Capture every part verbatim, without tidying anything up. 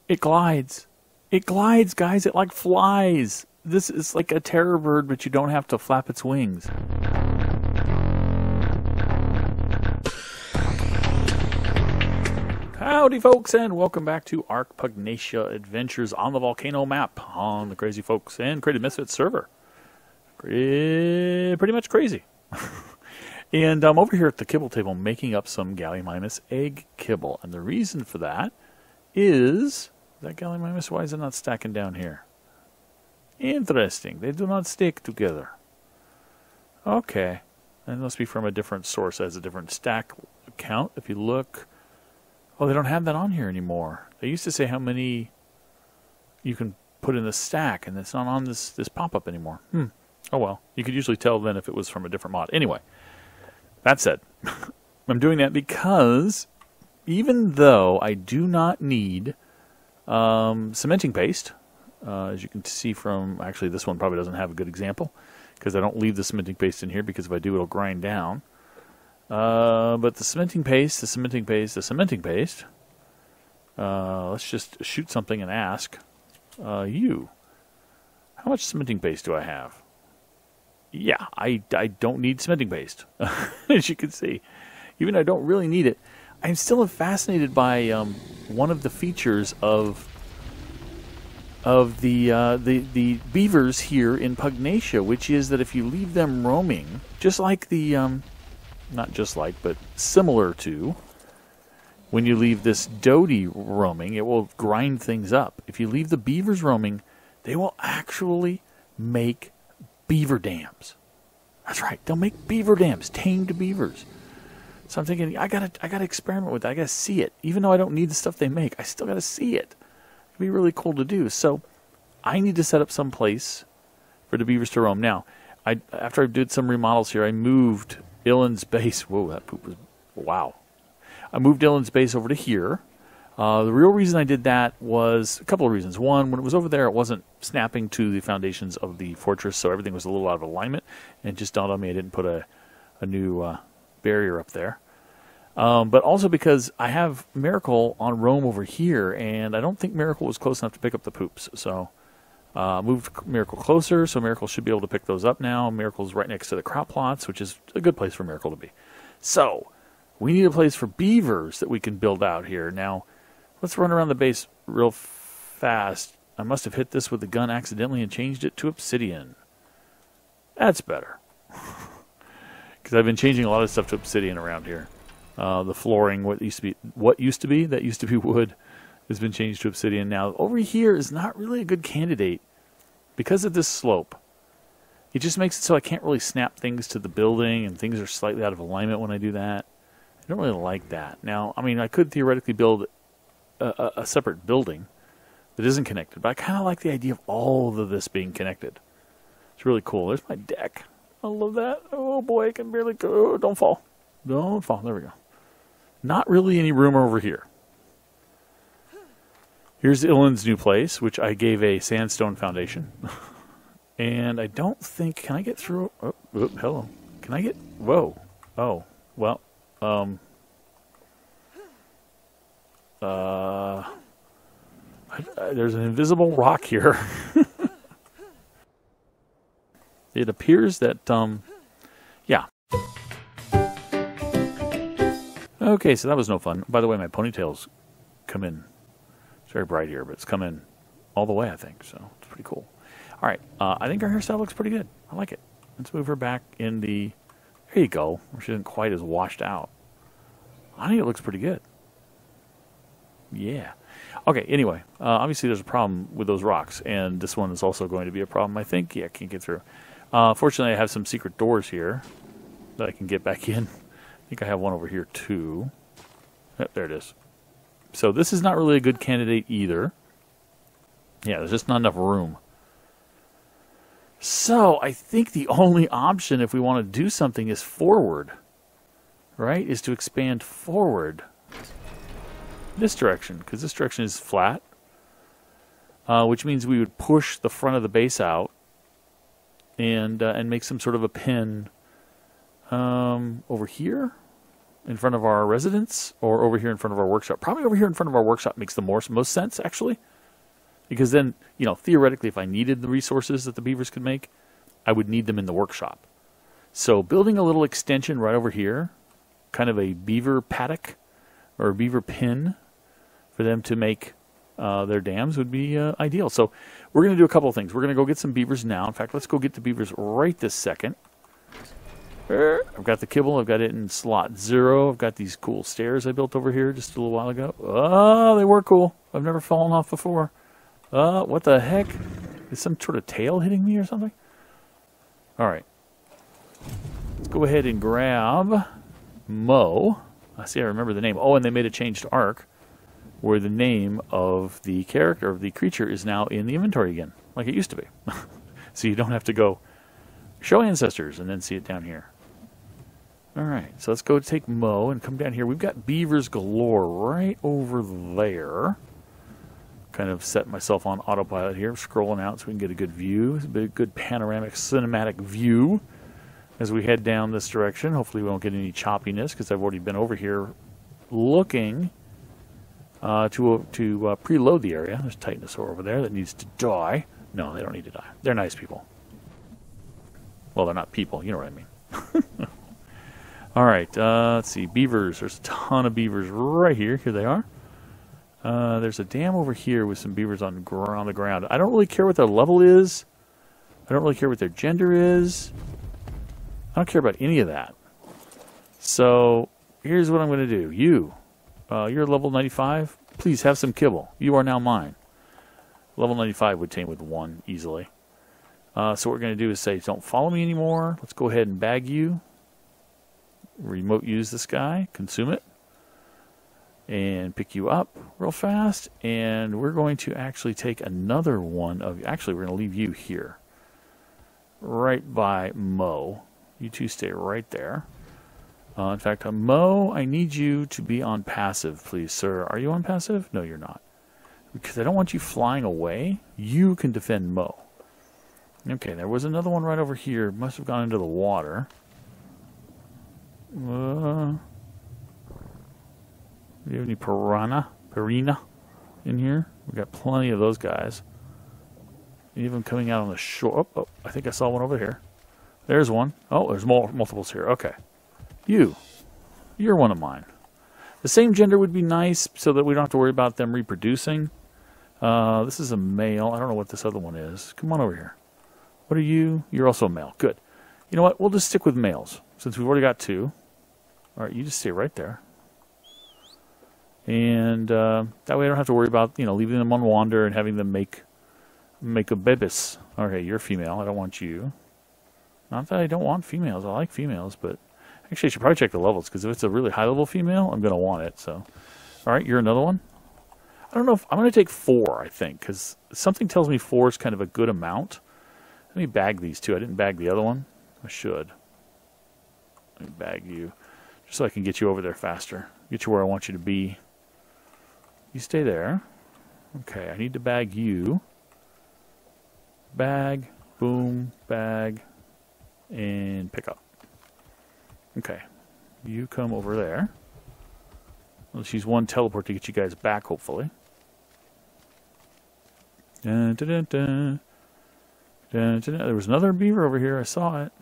It glides. It glides, guys. It like flies. This is like a terror bird, but you don't have to flap its wings. Howdy, folks, and welcome back to Ark Pugnacia Adventures on the Volcano map on the Crazy Folks and Creative Misfits server. Pretty much crazy. And I'm over here at the kibble table making up some Gallimimus egg kibble. And the reason for that is that Gallimimus, why is it not stacking down here? Interesting. They do not stick together. Okay. That must be from a different source. It has a different stack count. If you look... Oh, they don't have that on here anymore. They used to say how many you can put in the stack, and it's not on this, this pop-up anymore. Hmm. Oh, well. You could usually tell then if it was from a different mod. Anyway, that said, I'm doing that because even though I do not need um, cementing paste, uh, as you can see from... Actually, this one probably doesn't have a good example because I don't leave the cementing paste in here because if I do, it'll grind down. Uh, but the cementing paste, the cementing paste, the cementing paste, uh, let's just shoot something and ask, uh, you, how much cementing paste do I have? Yeah, I, I don't need cementing paste, as you can see. Even though I don't really need it, I'm still fascinated by um, one of the features of of the, uh, the, the beavers here in Pugnacia, which is that if you leave them roaming, just like the... Um, not just like, but similar to, when you leave this Doty roaming, it will grind things up. If you leave the beavers roaming, they will actually make beaver dams. That's right, they'll make beaver dams, tamed beavers. So I'm thinking, I gotta, I gotta experiment with that. I gotta see it. Even though I don't need the stuff they make, I still gotta see it. It'd be really cool to do. So I need to set up some place for the beavers to roam. Now, I after I did some remodels here, I moved Dylan's base. Whoa, that poop was... Wow. I moved Dylan's base over to here. Uh, the real reason I did that was a couple of reasons. One, when it was over there, it wasn't snapping to the foundations of the fortress, so everything was a little out of alignment. And it just dawned on me I didn't put a, a new uh, barrier up there. Um, but also because I have Miracle on roam over here, and I don't think Miracle was close enough to pick up the poops. So... Uh, moved Miracle closer, so Miracle should be able to pick those up now. Miracle's right next to the crop plots, which is a good place for Miracle to be. So, we need a place for beavers that we can build out here. Now, let's run around the base real fast. I must have hit this with the gun accidentally and changed it to obsidian. That's better. Because I've been changing a lot of stuff to obsidian around here. Uh, the flooring, what used to be, what used to be, that used to be wood, has been changed to obsidian. Now, over here is not really a good candidate because of this slope. It just makes it so I can't really snap things to the building, and things are slightly out of alignment when I do that. I don't really like that. Now, I mean, I could theoretically build a, a, a separate building that isn't connected, but I kind of like the idea of all of this being connected. It's really cool. There's my deck. I love that. Oh boy, I can barely go. Don't fall. Don't fall. There we go. Not really any room over here. Here's Ilan's new place, which I gave a sandstone foundation. And I don't think... Can I get through... Oh, oh, hello. Can I get... Whoa. Oh. Well. Um. Uh. I, I, there's an invisible rock here. It appears that... Um. Yeah. Okay, so that was no fun. By the way, my ponytails come in... It's very bright here, but it's coming all the way, I think, so it's pretty cool. All right, uh, I think our hairstyle looks pretty good. I like it. Let's move her back in the... There you go. She isn't quite as washed out. I think it looks pretty good. Yeah. Okay, anyway, uh, obviously there's a problem with those rocks, and this one is also going to be a problem, I think. Yeah, I can't get through. Uh, fortunately, I have some secret doors here that I can get back in. I think I have one over here, too. Yep, there it is. So this is not really a good candidate either. Yeah, there's just not enough room. So I think the only option if we want to do something is forward. Right? Is to expand forward. This direction. Because this direction is flat. Uh, which means we would push the front of the base out. And, uh, and make some sort of a pin um, over here. in front of our residence or over here in front of our workshop? Probably over here in front of our workshop makes the most, most sense, actually. Because then, you know, theoretically, if I needed the resources that the beavers could make, I would need them in the workshop. So building a little extension right over here, kind of a beaver paddock or a beaver pen for them to make uh, their dams would be uh, ideal. So we're going to do a couple of things. We're going to go get some beavers now. In fact, let's go get the beavers right this second. I've got the kibble. I've got it in slot zero. I've got these cool stairs I built over here just a little while ago. Oh, they were cool. I've never fallen off before. Uh, what the heck? Is some sort of tail hitting me or something? All right. Let's go ahead and grab Mo. I see I remember the name. Oh, and they made a change to Ark where the name of the character, of the creature, is now in the inventory again, like it used to be. So you don't have to go show ancestors and then see it down here. All right, so let's go take Mo and come down here. We've got beavers galore right over there. Kind of set myself on autopilot here, scrolling out so we can get a good view, a good panoramic cinematic view as we head down this direction. Hopefully we won't get any choppiness because I've already been over here looking uh, to uh, to uh, preload the area. There's Titanosaur over there that needs to die. No, they don't need to die. They're nice people. Well, they're not people. You know what I mean. All right, uh, let's see. Beavers. There's a ton of beavers right here. Here they are. Uh, there's a dam over here with some beavers on, gr on the ground. I don't really care what their level is. I don't really care what their gender is. I don't care about any of that. So here's what I'm going to do. You, uh, you're level ninety-five. Please have some kibble. You are now mine. Level ninety-five would tame with one easily. Uh, so what we're going to do is say, don't follow me anymore. Let's go ahead and bag you. Remote use this guy. Consume it. And pick you up real fast. And we're going to actually take another one of you. Actually, we're going to leave you here. Right by Mo. You two stay right there. Uh, in fact, uh, Mo, I need you to be on passive, please, sir. Are you on passive? No, you're not. Because I don't want you flying away. You can defend Mo. Okay, there was another one right over here. Must have gone into the water. Uh, do you have any piranha? Piranha in here? We've got plenty of those guys. Even coming out on the shore. Oh, oh, I think I saw one over here. There's one. Oh, there's more, multiples here. Okay. You. You're one of mine. The same gender would be nice so that we don't have to worry about them reproducing. Uh, this is a male. I don't know what this other one is. Come on over here. What are you? You're also a male. Good. You know what? We'll just stick with males since we've already got two. All right, you just stay right there. And uh, that way I don't have to worry about, you know, leaving them on wander and having them make make a babies. Okay, you're female. I don't want you. Not that I don't want females. I like females, but actually I should probably check the levels because if it's a really high-level female, I'm going to want it. So, all right, you're another one. I don't know if I'm going to take four, I think, because something tells me four is kind of a good amount. Let me bag these two. I didn't bag the other one. I should. Let me bag you just so I can get you over there faster. Get you where I want you to be. You stay there. Okay, I need to bag you. Bag, boom, bag, and pick up. Okay, you come over there. Let's use one teleport to get you guys back, hopefully. Dun, dun, dun, dun. Dun, dun, dun. There was another beaver over here. I saw it.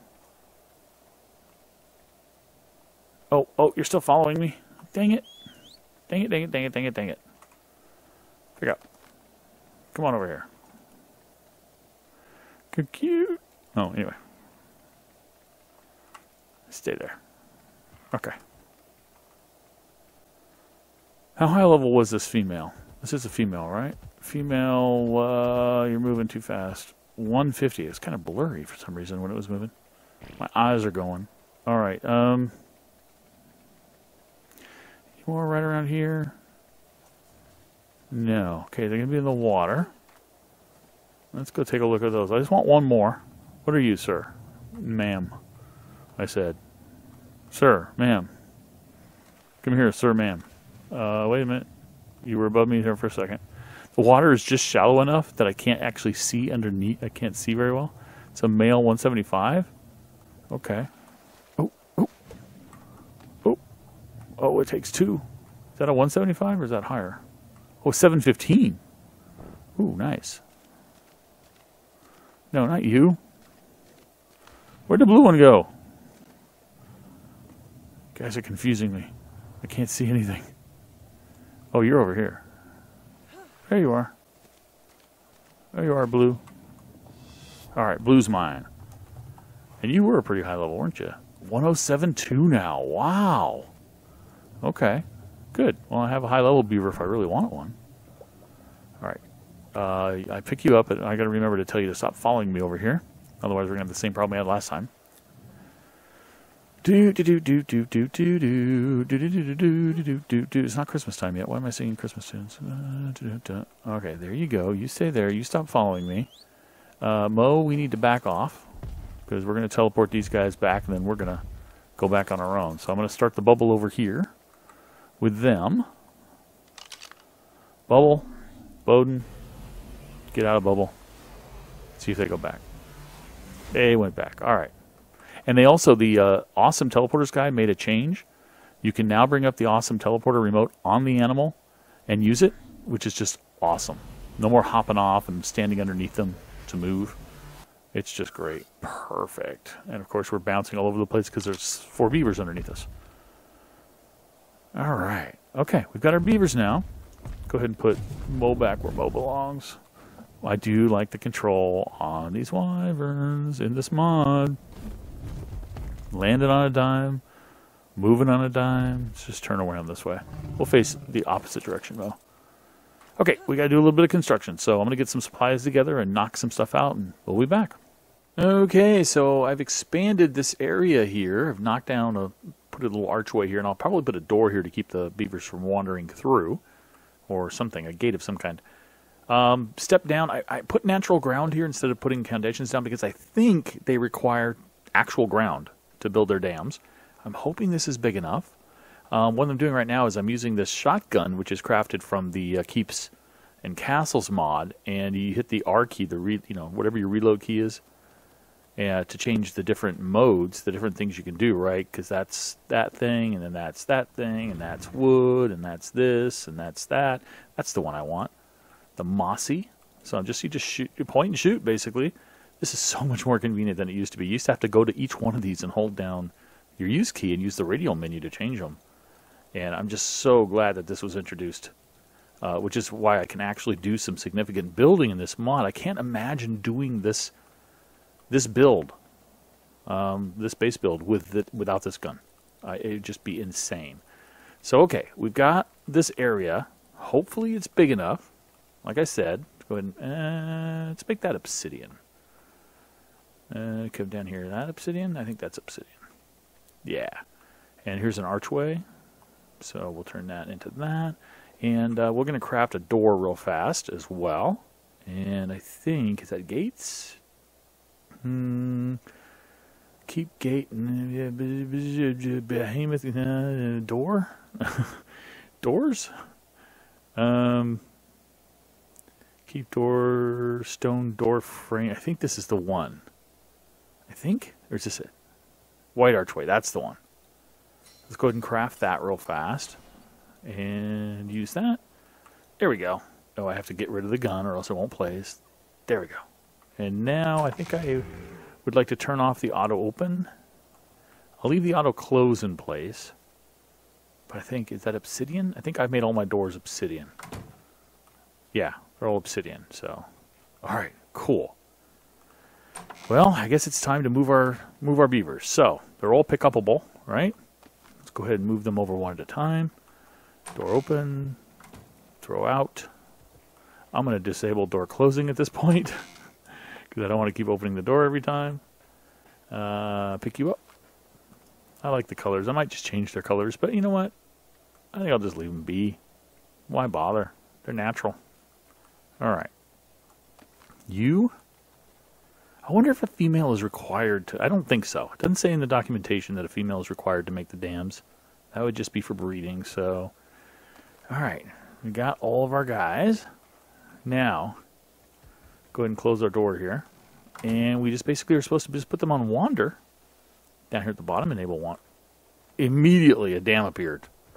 Oh, oh, you're still following me. Dang it. Dang it, dang it, dang it, dang it, dang it. Pick up. Come on over here. Cute. Oh, anyway. Stay there. Okay. How high level was this female? This is a female, right? Female, uh, you're moving too fast. one fifty. It's kind of blurry for some reason when it was moving. My eyes are going. All right. Um, any more right around here? No. Okay, they're going to be in the water. Let's go take a look at those. I just want one more. What are you, sir? Ma'am. I said. Sir, ma'am. Come here, sir, ma'am. Uh, wait a minute. You were above me here for a second. The water is just shallow enough that I can't actually see underneath. I can't see very well. It's a male one seventy-five. Okay. Oh, oh. Oh. Oh, it takes two. Is that a one seventy-five or is that higher? Oh, seven fifteen. Ooh, nice. No, not you. Where'd the blue one go? You guys are confusing me. I can't see anything. Oh, you're over here. There you are. There you are, blue. Alright, blue's mine. And you were a pretty high level, weren't you? one oh seven two now. Wow. Okay. Good. Well, I have a high level beaver if I really want one. Alright. Uh, I pick you up, and I gotta remember to tell you to stop following me over here. Otherwise, we're gonna have the same problem we had last time. Do do do do do do do do do do do do do do do. It's not Christmas time yet. Why am I singing Christmas tunes? Okay, there you go. You stay there. You stop following me. Uh, Mo, we need to back off because we're going to teleport these guys back, and then we're going to go back on our own. So I'm going to start the bubble over here with them. Bubble, Bowden, get out of bubble. See if they go back. They went back. All right. And they also, the uh, Awesome Teleporters guy made a change. You can now bring up the Awesome Teleporter remote on the animal and use it, which is just awesome. No more hopping off and standing underneath them to move. It's just great. Perfect. And of course, we're bouncing all over the place because there's four beavers underneath us. All right. Okay, we've got our beavers now. Go ahead and put Mo back where Mo belongs. I do like the control on these wyverns in this mod. Landing on a dime, moving on a dime. Let's just turn around this way. We'll face the opposite direction, though. Okay, we got to do a little bit of construction. So I'm going to get some supplies together and knock some stuff out, and we'll be back. Okay, so I've expanded this area here. I've knocked down a, put a little archway here, and I'll probably put a door here to keep the beavers from wandering through, or something, a gate of some kind. Um, step down. I, I put natural ground here instead of putting foundations down because I think they require actual ground to build their dams. I'm hoping this is big enough. Um, what I'm doing right now is I'm using this shotgun, which is crafted from the uh, Keeps and Castles mod, and you hit the R key, the re you know whatever your reload key is, uh, to change the different modes, the different things you can do, right? Because that's that thing, and then that's that thing, and that's wood, and that's this, and that's that. That's the one I want, the mossy. So just you just shoot, you point and shoot, basically. This is so much more convenient than it used to be. You used to have to go to each one of these and hold down your use key and use the radial menu to change them. And I'm just so glad that this was introduced, uh, which is why I can actually do some significant building in this mod. I can't imagine doing this this build, um, this base build, with the, without this gun. Uh, it would just be insane. So, okay, we've got this area. Hopefully it's big enough. Like I said, let's go ahead and uh, let's make that obsidian. Uh, come down here. That obsidian? I think that's obsidian. Yeah. And here's an archway. So we'll turn that into that. And uh, we're going to craft a door real fast as well. And I think, is that gates? Hmm. Keep gate. Behemoth. Uh, door? Doors? Um. Keep door. Stone door frame. I think this is the one. I think? Or is this it? White archway, that's the one. Let's go ahead and craft that real fast. And use that. There we go. Oh, I have to get rid of the gun or else it won't place. There we go. And now I think I would like to turn off the auto open. I'll leave the auto close in place. But I think, is that obsidian? I think I've made all my doors obsidian. Yeah, they're all obsidian, so. Alright, cool. Well, I guess it's time to move our move our beavers. So, they're all pick upable, right? Let's go ahead and move them over one at a time. Door open. Throw out. I'm going to disable door closing at this point because I don't want to keep opening the door every time. Uh, pick you up. I like the colors. I might just change their colors, but you know what? I think I'll just leave them be. Why bother? They're natural. All right. You... I wonder if a female is required to... I don't think so. It doesn't say in the documentation that a female is required to make the dams. That would just be for breeding, so... Alright, we got all of our guys. Now, go ahead and close our door here. And we just basically are supposed to just put them on wander. Down here at the bottom, enable wander. Immediately a dam appeared.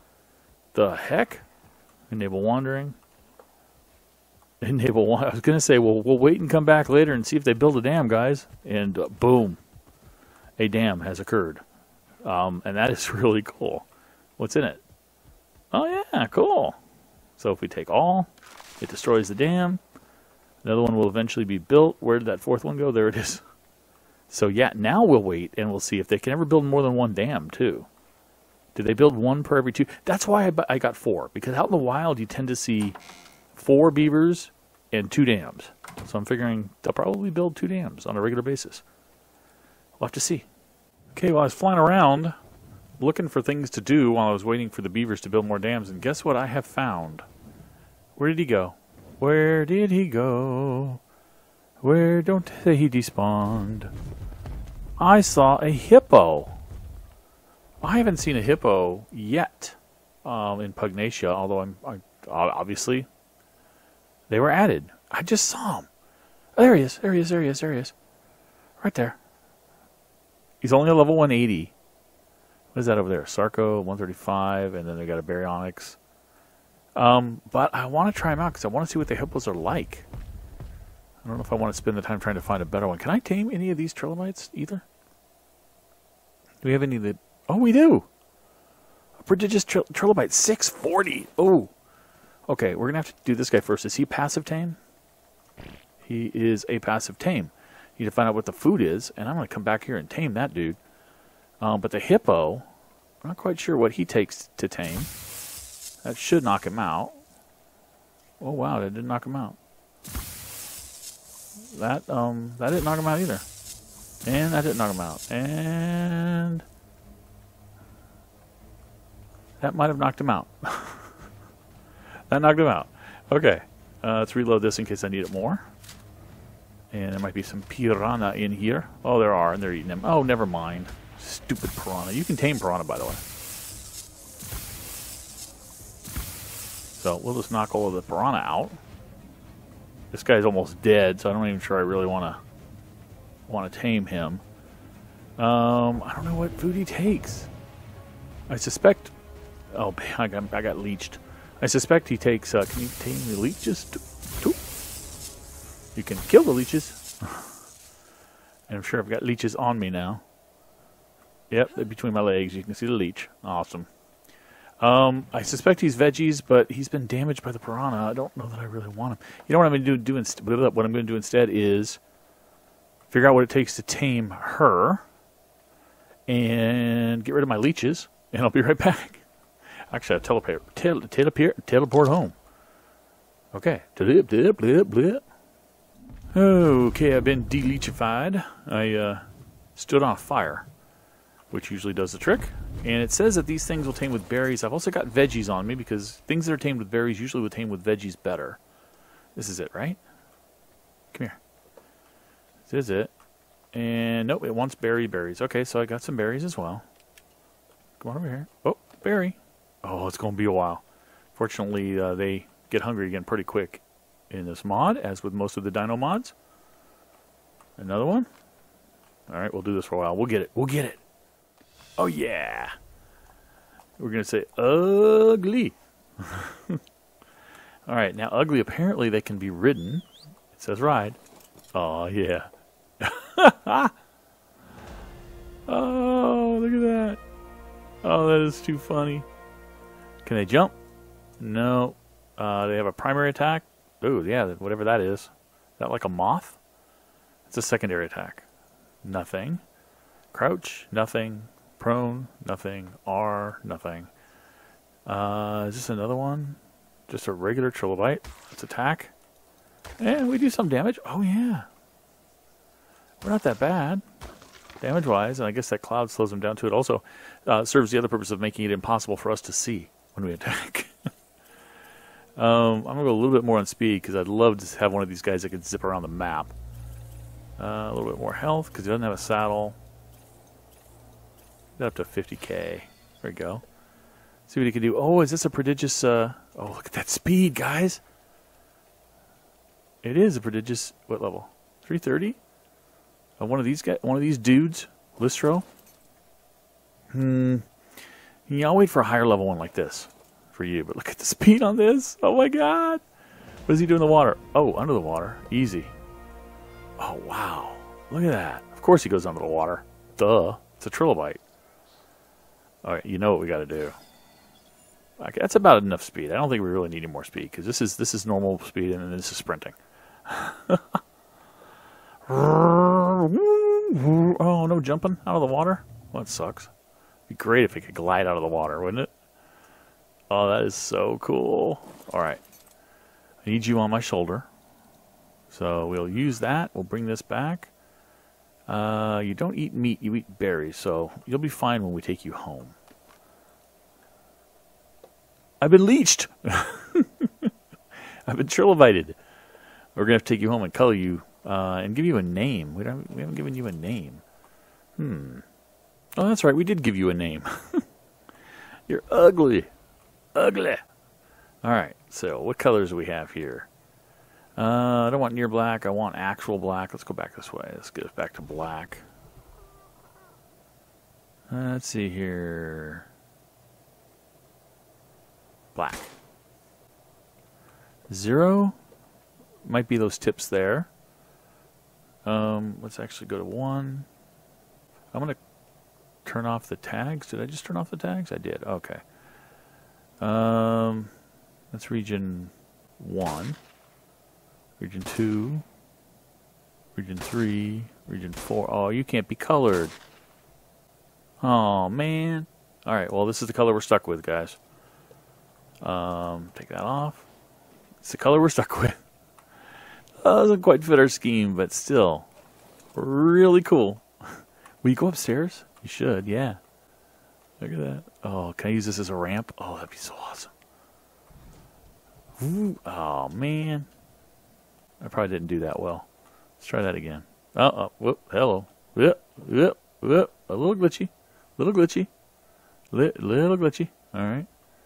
the heck? Enable wandering. Enable one. I was going to say, well, we'll wait and come back later and see if they build a dam, guys. And uh, boom, a dam has occurred. Um, and that is really cool. What's in it? Oh, yeah, cool. So if we take all, it destroys the dam. Another one will eventually be built. Where did that fourth one go? There it is. So, yeah, now we'll wait and we'll see if they can ever build more than one dam, too. Did they build one per every two? That's why I, I got four. Because out in the wild, you tend to see four beavers and two dams. So I'm figuring they'll probably build two dams on a regular basis. We'll have to see. Okay, well, I was flying around looking for things to do while I was waiting for the beavers to build more dams. And guess what I have found? Where did he go? Where did he go? Where don't say he despawned? I saw a hippo. I haven't seen a hippo yet um, in Pugnacia, although I'm I, obviously they were added. I just saw him. Oh, there he is. There he is. There he is. There he is. Right there. He's only a level one eighty. What is that over there? Sarco, one thirty-five, and then they got a Baryonyx. Um, but I want to try him out because I want to see what the hippos are like. I don't know if I want to spend the time trying to find a better one. Can I tame any of these trilobites either? Do we have any of the... Oh, we do! A prodigious tri trilobite, six forty. Oh! Okay, we're going to have to do this guy first. Is he passive tame? He is a passive tame. You need to find out what the food is, and I'm going to come back here and tame that dude. Um, but the hippo, I'm not quite sure what he takes to tame. That should knock him out. Oh, wow, that didn't knock him out. That, um, that didn't knock him out either. And that didn't knock him out. And that might have knocked him out. That knocked him out. Okay. Uh, let's reload this in case I need it more. And there might be some piranha in here. Oh, there are, and they're eating them. Oh, never mind. Stupid piranha. You can tame piranha, by the way. So we'll just knock all of the piranha out. This guy's almost dead, so I'm not even sure I really want to want to tame him. Um, I don't know what food he takes. I suspect... Oh, I got, I got leeched. I suspect he takes... Uh, can you tame the leeches? Two. You can kill the leeches. And I'm sure I've got leeches on me now. Yep, they're between my legs. You can see the leech. Awesome. Um, I suspect he's veggies, but he's been damaged by the piranha. I don't know that I really want him. You know what I'm going to do, do instead? What I'm going to do instead is figure out what it takes to tame her and get rid of my leeches, and I'll be right back. Actually, I'll teleport, tele, teleport, teleport home. Okay. Blip, blip, blip, blip. Okay, I've been de-leechified. I uh, stood on a fire, which usually does the trick. And it says that these things will tame with berries. I've also got veggies on me because things that are tamed with berries usually will tame with veggies better. This is it, right? Come here. This is it. And nope, it wants berry berries. Okay, so I got some berries as well. Come on over here. Oh, berry. Oh, it's going to be a while. Fortunately, uh, they get hungry again pretty quick in this mod, as with most of the dino mods. Another one. All right, we'll do this for a while. We'll get it. We'll get it. Oh, yeah. We're going to say ugly. All right, now ugly, apparently they can be ridden. It says ride. Oh, yeah. Oh, look at that. Oh, that is too funny. Can they jump? No. Uh, they have a primary attack. Ooh, yeah, whatever that is. Is that like a moth? It's a secondary attack. Nothing. Crouch, nothing. Prone, nothing. R, nothing. Uh, is this another one? Just a regular trilobite. Let's attack. And we do some damage. Oh, yeah. We're not that bad, damage-wise, and I guess that cloud slows them down too. It also uh, serves the other purpose of making it impossible for us to see when we attack. um, I'm going to go a little bit more on speed because I'd love to have one of these guys that could zip around the map. Uh, a little bit more health because he doesn't have a saddle. Get up to fifty K. There we go. See what he can do. Oh, is this a prodigious... Uh, oh, look at that speed, guys. It is a prodigious... What level? three thirty? Uh, one of these guys, one of these dudes, Listro. Hmm. Yeah, I'll wait for a higher level one like this for you. But look at the speed on this. Oh my god. What does he do in the water? Oh, under the water. Easy. Oh, wow. Look at that. Of course he goes under the water. Duh. It's a trilobite. All right, you know what we got to do. Okay, that's about enough speed. I don't think we really need any more speed because this is this is normal speed and then this is sprinting. Oh, no jumping out of the water? Well, that sucks. It'd be great if it could glide out of the water, wouldn't it? Oh, that is so cool. All right. I need you on my shoulder. So we'll use that. We'll bring this back. Uh, you don't eat meat, you eat berries, so you'll be fine when we take you home. I've been leeched! I've been trilobited. We're going to have to take you home and color you, uh, and give you a name. We, don't, we haven't given you a name. Hmm. Oh, that's right, we did give you a name. You're ugly. Ugly. Alright, so what colors do we have here? Uh, I don't want near black. I want actual black. Let's go back this way. Let's get us back to black. Uh, let's see here. Black. Zero might be those tips there. Um, let's actually go to one. I'm going to turn off the tags. Did I just turn off the tags? I did. Okay. Um, that's region one. Region two, Region three, Region four. Oh, you can't be colored. Oh, man. Alright, well, this is the color we're stuck with, guys. Um, take that off. It's the color we're stuck with. Oh, doesn't quite fit our scheme, but still. Really cool. Will you go upstairs? You should, yeah. Look at that. Oh, can I use this as a ramp? Oh, that'd be so awesome. Ooh, oh, man. I probably didn't do that well. Let's try that again. Oh, oh whoop, hello. Whoop, whoop, whoop. A little glitchy. A little glitchy. Li little glitchy. Alright.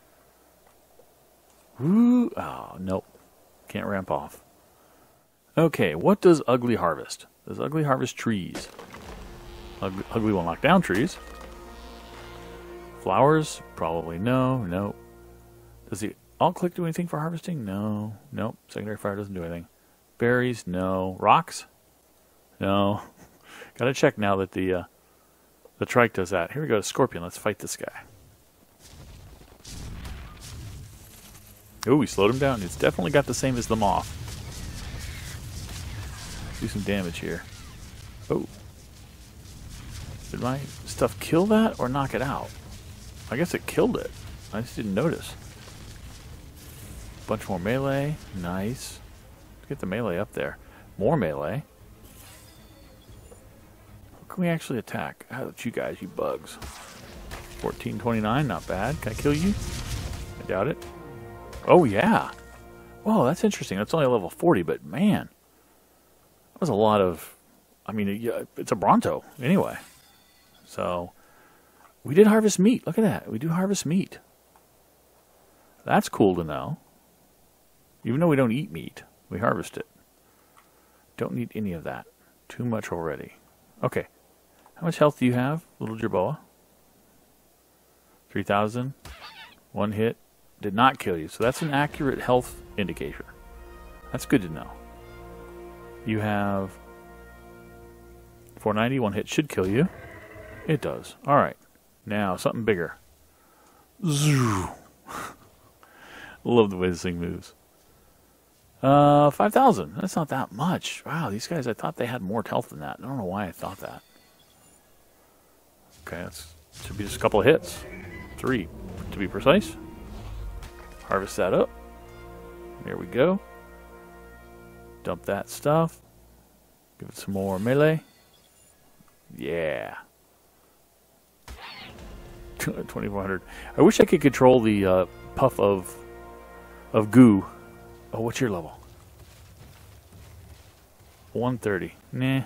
Woo. Oh, nope. Can't ramp off. Okay, what does Ugly harvest? Does Ugly harvest trees? Ugly, ugly will knock down trees. Flowers? Probably no. Nope. Does the alt click do anything for harvesting? No. Nope. Secondary fire doesn't do anything. Berries? No. Rocks? No. Gotta check now that the uh, the trike does that. Here we go to Scorpion. Let's fight this guy. Oh, we slowed him down. It's definitely got the same as the moth. Do some damage here. Oh. Did my stuff kill that or knock it out? I guess it killed it. I just didn't notice. Bunch more melee. Nice. Get the melee up there. More melee. What can we actually attack? How about you guys, you bugs? fourteen twenty-nine, not bad. Can I kill you? I doubt it. Oh, yeah. Whoa, that's interesting. That's only a level forty, but man. That was a lot of... I mean, it's a Bronto, anyway. So, we did harvest meat. Look at that. We do harvest meat. That's cool to know. Even though we don't eat meat. We harvest it. Don't need any of that. Too much already. Okay. How much health do you have, little Jerboa? three thousand. One hit. Did not kill you. So that's an accurate health indicator. That's good to know. You have four ninety. One hit should kill you. It does. Alright. Now, something bigger. Zoo. Love the way this thing moves. Uh, five thousand. That's not that much. Wow, these guys, I thought they had more health than that. I don't know why I thought that. Okay, that should be just a couple of hits. Three, to be precise. Harvest that up. There we go. Dump that stuff. Give it some more melee. Yeah. twenty-four hundred. I wish I could control the uh, puff of of goo. Oh, what's your level? one thirty. Nah.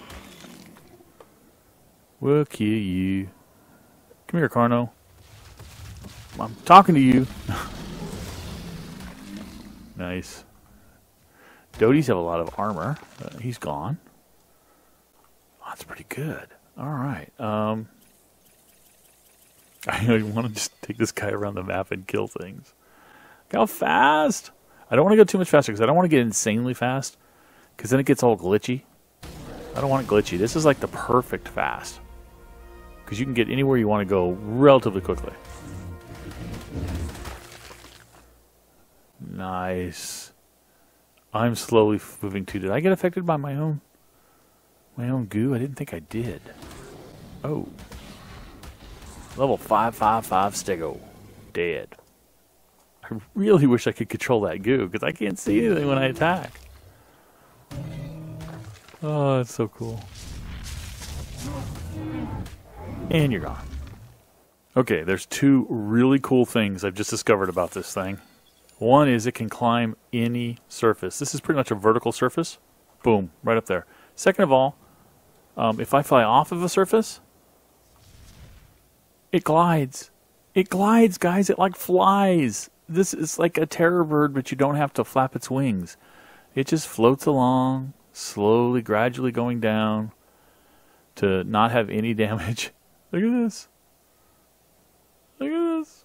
We'll kill you. Come here, Carno. I'm talking to you. Nice. Doties have a lot of armor. Uh, he's gone. Oh, that's pretty good. Alright. Um, I want to just take this guy around the map and kill things. Look how fast! I don't want to go too much faster because I don't want to get insanely fast because then it gets all glitchy. I don't want it glitchy. This is like the perfect fast because you can get anywhere you want to go relatively quickly. Nice. I'm slowly moving too. Did I get affected by my own my own goo? I didn't think I did. Oh. Level five five five Stego. Dead. I really wish I could control that goo because I can't see anything when I attack. Oh, that's so cool. And you're gone. Okay, there's two really cool things I've just discovered about this thing. One is it can climb any surface. This is pretty much a vertical surface. Boom, right up there. Second of all, um, if I fly off of a surface, it glides. It glides, guys. It like flies. This is like a terror bird, but you don't have to flap its wings. It just floats along, slowly, gradually going down to not have any damage. Look at this. Look at this.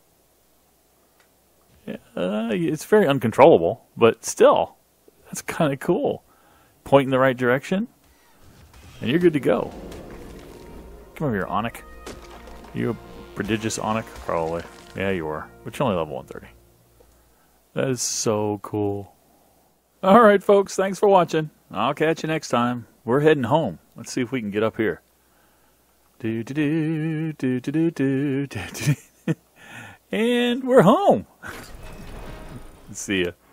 Uh, it's very uncontrollable, but still, that's kind of cool. Point in the right direction, and you're good to go. Come over here, Onyx. You a prodigious Onyx? Probably. Yeah, you are. But you're only level one thirty. That is so cool. All right, folks. Thanks for watching. I'll catch you next time. We're heading home. Let's see if we can get up here. Do do do do do do do do. And we're home. See ya.